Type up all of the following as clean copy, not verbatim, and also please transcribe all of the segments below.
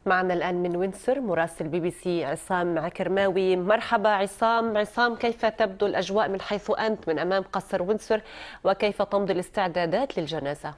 معنا الآن من وينسور مراسل بي بي سي عصام عكرماوي. مرحبا عصام، كيف تبدو الأجواء من حيث أنت من أمام قصر وينسور، وكيف تمضي الاستعدادات للجنازة؟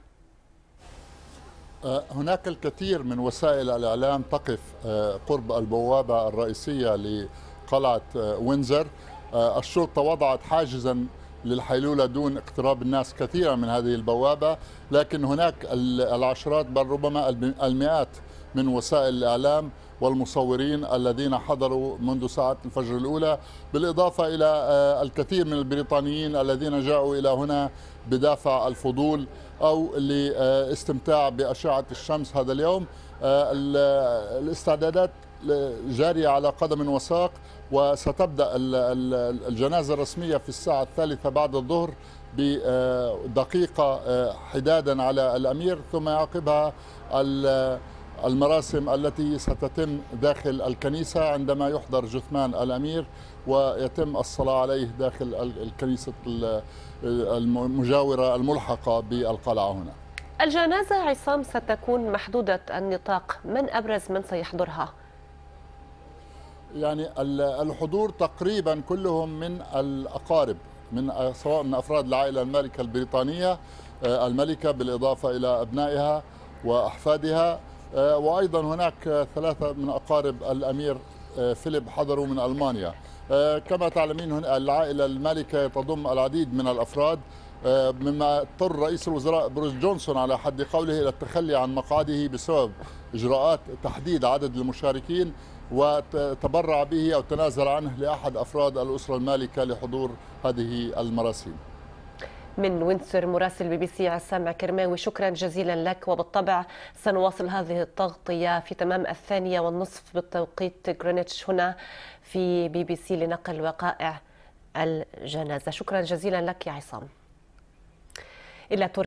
هناك الكثير من وسائل الإعلام تقف قرب البوابة الرئيسية لقلعة وينزر. الشرطة وضعت حاجزا للحيلولة دون اقتراب الناس كثيرا من هذه البوابة، لكن هناك العشرات بل ربما المئات من وسائل الإعلام والمصورين الذين حضروا منذ ساعات الفجر الأولى، بالإضافة إلى الكثير من البريطانيين الذين جاءوا إلى هنا بدافع الفضول أو لاستمتاع بأشعة الشمس هذا اليوم. الاستعدادات جارية على قدم وساق، وستبدأ الجنازة الرسمية في الساعة 3 بعد الظهر بدقيقة حدادا على الأمير، ثم يعقبها المراسم التي ستتم داخل الكنيسة عندما يحضر جثمان الأمير ويتم الصلاة عليه داخل الكنيسة المجاورة الملحقة بالقلعة هنا. الجنازة عصام ستكون محدودة النطاق، من أبرز من سيحضرها؟ يعني الحضور تقريبا كلهم من الأقارب، سواء من أفراد العائلة المالكة البريطانية الملكة بالإضافة إلى أبنائها وأحفادها، وأيضا هناك 3 من أقارب الأمير فيليب حضروا من ألمانيا. كما تعلمين العائلة المالكة تضم العديد من الأفراد، مما اضطر رئيس الوزراء بوريس جونسون على حد قوله إلى التخلي عن مقعده بسبب إجراءات تحديد عدد المشاركين، وتبرع به أو تنازل عنه لأحد أفراد الأسرة المالكة لحضور هذه المراسيم. من وينسور مراسل بي بي سي عصام عكرماوي، شكرا جزيلا لك. وبالطبع سنواصل هذه التغطية في تمام 2:30 بالتوقيت غرينتش هنا في بي بي سي لنقل وقائع الجنازة. شكرا جزيلا لك يا عصام. إلى